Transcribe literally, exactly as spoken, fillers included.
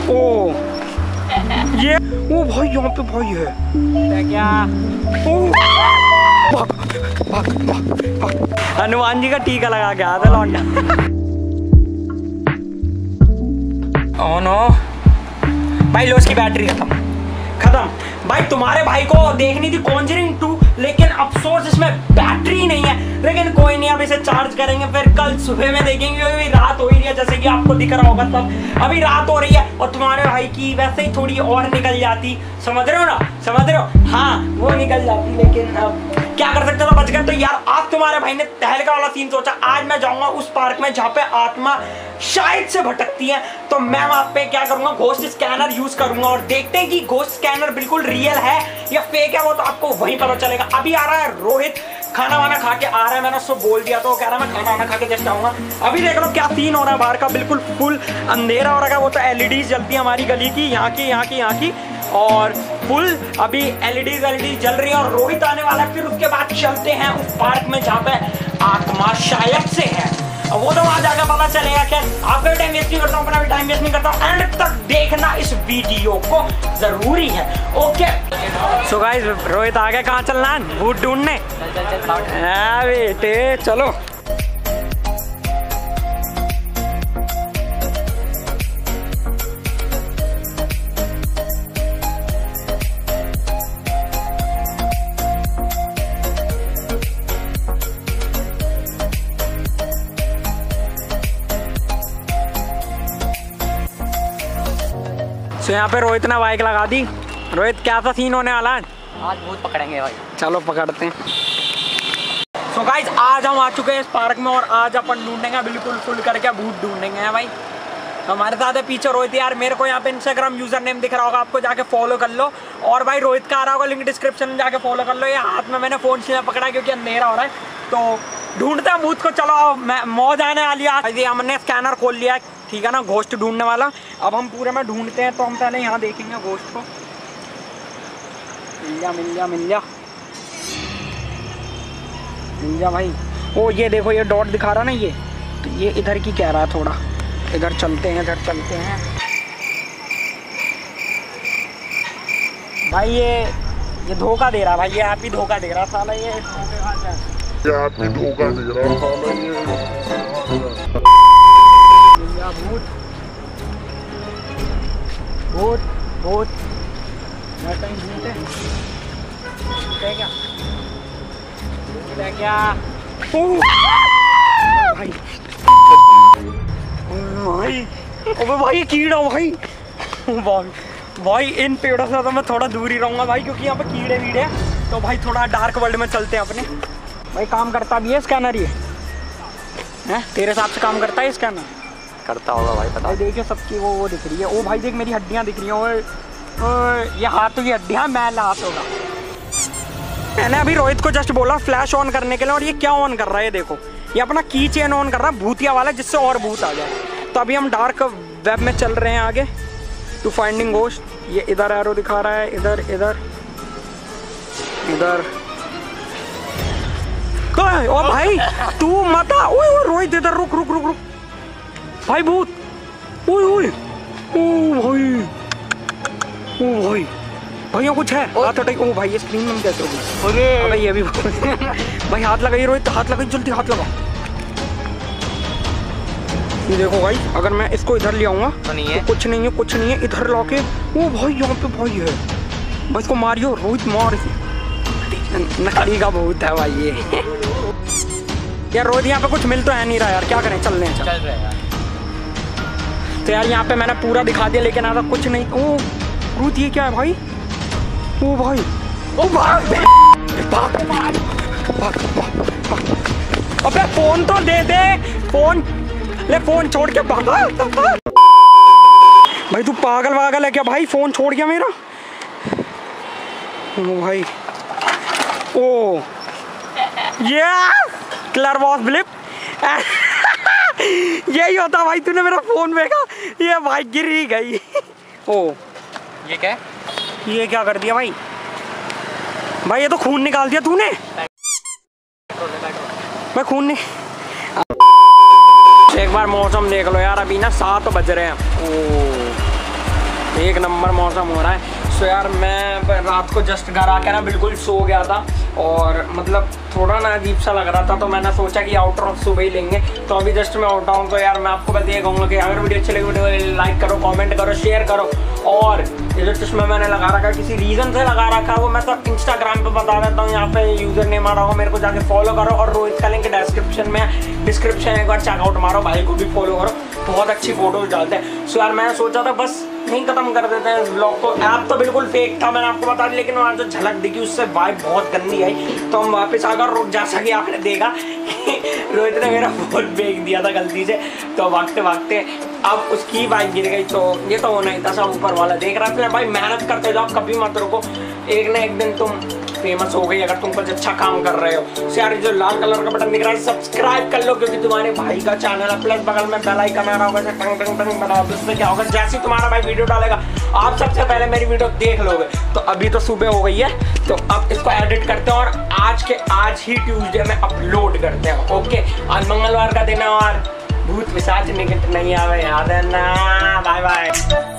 ओ ये ओ भाई यहाँ पे भाई है क्या? ओ भाग भाग भाग भाग। हनुमान जी का टीका लगा के आया था लौंडा। ओह नो भाई, लो उसकी बैटरी खत्म खत्म। भाई तुम्हारे भाई को देखनी थी कॉन्जरिंग टू, लेकिन अफसोस इसमें बैटरी नहीं है। लेकिन कोई नहीं, अब इसे चार्ज करेंगे, फिर कल सुबह में देखेंगे। अभी रात हो ही रही है, जैसे कि आपको दिख रहा होगा तब। अभी रात हो रही है और तुम्हारे भाई की वैसे ही थोड़ी और निकल जाती, समझ रहे हो ना, समझ रहे हो? हाँ वो निकल जाती, लेकिन अब क्या कर सकते हो, बच गए। तो यार आज तुम्हारे भाई ने तहलका वाला सीन सोचा। आज मैं जाऊंगा उस पार्क में जहाँ पे आत्मा शायद से भटकती है, तो मैं वहां पे क्या करूंगा, घोस्ट स्कैनर यूज करूंगा और देखते हैं कि घोस्ट स्कैनर बिल्कुल रियल है या फेक है। वो तो आपको वहीं पता चलेगा। अभी आ रहा है रोहित, खाना वाना खा के आ रहा है। मैंने उसको बोल दिया तो कह रहा है मैं खाना वाना खा के जस्ट आऊंगा। अभी देख लो क्या सीन हो रहा है बाहर का, बिल्कुल फुल अंधेरा हो रहा है। वो तो एलईडी जलती है हमारी गली की, यहाँ की यहाँ की यहाँ की, और फुल अभी एलईडी एलईडी जल रही है। और रोहित आने वाला है, फिर उसके बाद चलते हैं उस पार्क में जहाँ पे आत्मा शायद से है। वो तो वहां जाकर पता चलेगा। क्या आपका भी टाइम वेस्ट नहीं करता हूँ, अपना भी टाइम वेस्ट नहीं करता हूँ। एंड तक देखना इस वीडियो को जरूरी है। ओके सो गाइस, रोहित आगे कहाँ चलना है? भूत ढूंढने। बेटे चलो। तो यहाँ पे रोहित ने बाइक लगा दी। रोहित क्या सा सीन होने वाला है? आज भूत पकड़ेंगे भाई। चलो पकड़ते हैं। सो so गाइस, आज हम आ चुके हैं इस पार्क में और आज अपन ढूंढेंगे बिल्कुल फुल करके भूत ढूंढेंगे हैं भाई। हमारे साथ है पीछे रोहित। यार मेरे को यहाँ पे इंस्टाग्राम यूजर नेम दिख रहा होगा आपको, जाके फॉलो कर लो। और भाई रोहित का आ रहा होगा लिंक डिस्क्रिप्शन में, जाके फॉलो कर लो। ये हाथ में मैंने फोन से पकड़ा क्योंकि अंधेरा हो रहा है, तो ढूंढते हैं भूत को। चलो मैं मौज आने वाली है। हमने स्कैनर खोल लिया है, ठीक है ना, घोस्ट ढूंढने वाला। अब हम पूरे में ढूंढते हैं, तो हम पहले यहाँ देखेंगे घोस्ट को। मिल जा मिल जा मिल जा मिल जा भाई। ओ ये देखो, ये डॉट दिखा रहा ना, ये तो ये इधर की कह रहा है थोड़ा। इधर चलते हैं, इधर चलते हैं भाई। ये ये धोखा दे रहा भाई, ये आप ही धोखा दे रहा साला। ये आप ही धोखा दे रहा साला ये। भूत भूत भूत कहीं भूत है क्या? क्या भाई? भाई अबे भाई कीड़ा भाई। भाई भाई इन पेड़ों से तो मैं थोड़ा दूर ही रहूंगा भाई, क्योंकि यहाँ पे कीड़े वीड़े हैं। तो भाई थोड़ा डार्क वर्ल्ड में चलते हैं अपने। भाई काम करता भी है स्कैनर ये है? तेरे हिसाब से काम करता है स्कैनर? करता होगा भाई, पता। भाई देखिए सबकी वो वो दिख रही है। ओ भाई देख मेरी हड्डियां दिख रही हैं। ओए ये हाथ की हड्डियां, मैला हाथ होगा। मैंने अभी रोहित को जस्ट बोला फ्लैश ऑन करने के लिए, और ये क्या ऑन कर रहा है? ये देखो, ये अपना की चेन ऑन कर रहा है भूतिया वाला, जिससे और भूत आ जाए। तो अभी हम डार्क वेब में चल रहे हैं आगे टू फाइंडिंग घोस्ट। ये इधर एरो दिखा रहा है, इधर इधर इधर। ओ भाई तू मत आ। ओए ओए रोहित इधर रुक रुक रुक रुक भाई, भूत। ओए ओए ओ भाई, ओ भाई भैया कुछ है। हाथ हटाई। ओ भाई ये स्क्रीन में कैसे हो गई? अरे अबे ये भी भाई हाथ लगाइए रोहित, हाथ लगाइए जल्दी, हाथ लगा। ये देखो भाई, अगर मैं इसको इधर ले आऊंगा तो, नहीं है। तो कुछ नहीं है, कुछ नहीं है। इधर लाके ओ भाई यहाँ पे भाई है भाई, इसको मारियो रोहित, मार इसे। नकली का भूत है भाई ये। यार रोहित यहाँ पे कुछ मिल तो है नहीं रहा यार, क्या करें? चल रहे हैं, चल रहे हैं यार। तो यार यहाँ पे मैंने पूरा दिखा दिया, लेकिन आधा कुछ नहीं। ओ भूत, ये क्या है भाई? ओ भाई, ओ भाई अबे फोन तो दे दे, फोन ले, फोन छोड़ के भागा। भाई तू पागल वागल है क्या भाई? फोन छोड़ गया मेरा। ओ भाई, ओ ये क्लर वॉस ब्लिप। यही होता भाई, तूने मेरा फोन फेंका, ये भाई गिर ही गई। ओ ये क्या? ये क्या कर दिया भाई? भाई ये तो खून निकाल दिया तूने। मैं खून नहीं। एक बार मौसम देख लो यार, अभी ना सात बज रहे हैं। ओ एक नंबर मौसम हो रहा है। सो यार मैं रात को जस्ट घर आकर ना बिल्कुल सो गया था और मतलब थोड़ा ना अजीब सा लग रहा था, तो मैंने सोचा कि आउटर सुबह ही लेंगे। तो अभी जस्ट मैं उठा हूँ। तो यार मैं आपको बता ये कहूँगा कि अगर वीडियो अच्छी लगी वीडियो लाइक करो, कमेंट करो, शेयर करो। और ये जो चश्मा मैंने लगा रखा किसी रीज़न से लगा रखा है वो मैं तो इंस्टाग्राम पे बता देता हूँ। यहाँ पे यूज़र नेम आ रहा होगा, मेरे को जाके फॉलो करो। और रोहित का लिंक डिस्क्रिप्शन में डिस्क्रिप्शन एक बार चेकआउट मारो, भाई को भी फॉलो करो, बहुत अच्छी फोटोज डालते हैं। सो यार मैंने सोचा था बस नहीं खत्म कर देते हैं ब्लॉग को। ऐप तो बिल्कुल फेक था मैंने आपको बता दिया, लेकिन वहाँ जो झलक दिखी उससे वाइब बहुत गंदी आई। तो हम वापस आकर जैसा कि आपने देखा रोहित ने मेरा फोन फेंक दिया था गलती से, तो भागते भागते अब उसकी बाइक गिर गई। तो ये तो होना ही था, सब ऊपर वाला देख रहा था। भाई मेहनत करते जाओ, कभी मत रुको, एक ना एक दिन तुम फेमस हो गई अगर तुम कुछ अच्छा काम कर रहे हो। यार जो लाल कलर का बटन दिख रहा है सब्सक्राइब कर लो, क्योंकि तुम्हारे भाई का चैनल है। प्लस बगल में बेल आइकन आ रहा होगा, टंग टंग टंग बना दो। उससे क्या होगा, जैसे ही तुम्हारा भाई वीडियो डालेगा आप सबसे पहले मेरी वीडियो देख लोगे। तो अभी तो सुबह हो गई है, तो अब इसको एडिट करते हैं और आज के आज ही ट्यूसडे में अपलोड करते हैं। ओके, आज मंगलवार का दिन है और भूत पिशाच निकट नहीं आवे, याद है ना। Bye bye.